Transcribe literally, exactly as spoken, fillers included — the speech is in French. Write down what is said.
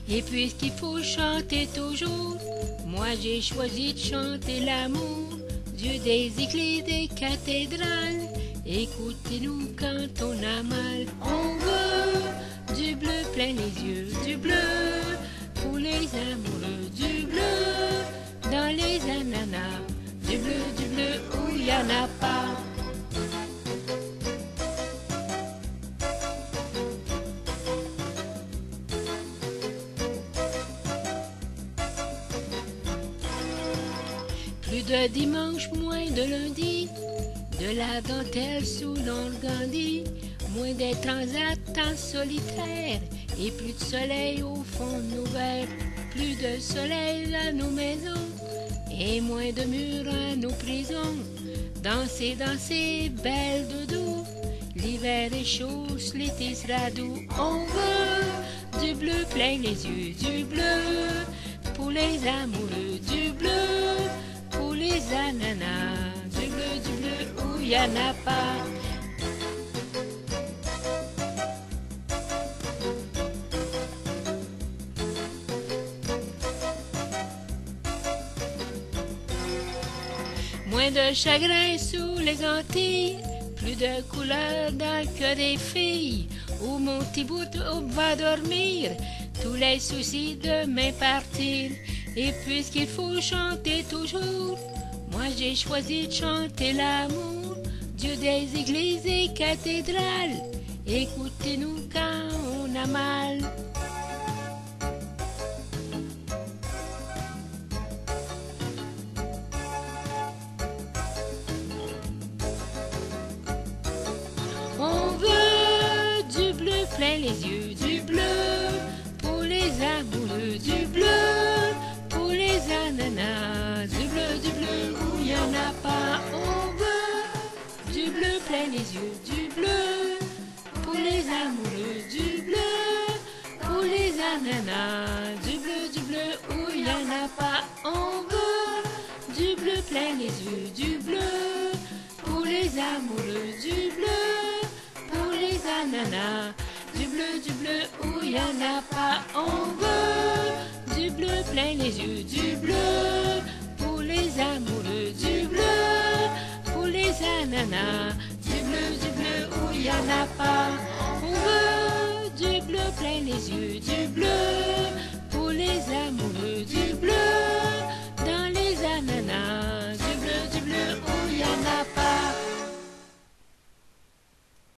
Et puisqu'il faut chanter toujours, moi j'ai choisi de chanter l'amour. Dieu des églises, des cathédrales, écoutez-nous quand on a mal. On veut du bleu plein les yeux, du bleu pour les amoureux, du bleu dans les ananas, du bleu, du bleu où il n'y en a pas. Plus de dimanche, moins de lundi, de la dentelle sous l'organdi, moins des transats en solitaire, et plus de soleil au fond de nos verres, plus de soleil à nos maisons, et moins de murs à nos prisons. Danser, danser, belle doudou, l'hiver est chaud, l'été sera doux. On veut du bleu plein les yeux, du bleu pour les amoureux, du bleu pour les ananas, du bleu, du bleu où il n'y en a pas. Moins de chagrin sous les Antilles, plus de couleurs dans le cœur des filles, où mon petit bout va dormir, tous les soucis demain partir. Et puisqu'il faut chanter toujours, moi j'ai choisi de chanter l'amour. Dieu des églises et cathédrales, écoutez-nous quand on a mal. On veut du bleu plein les yeux, du bleu pour les amoureux, du bleu pour les ananas, du bleu, du bleu où il n'y en a pas. On veut du bleu plein les yeux, du bleu pour les amoureux, du bleu pour les ananas, du bleu, du bleu où il n'y en a pas. On veut du bleu plein les yeux, du bleu pour les amoureux, du bleu pour les ananas, du bleu, du bleu où il n'y en a pas. On veut du bleu plein les yeux, du bleu pour les amoureux, du bleu pour les ananas, du bleu, du bleu où il n'y en a pas. On veut du bleu plein les yeux, du bleu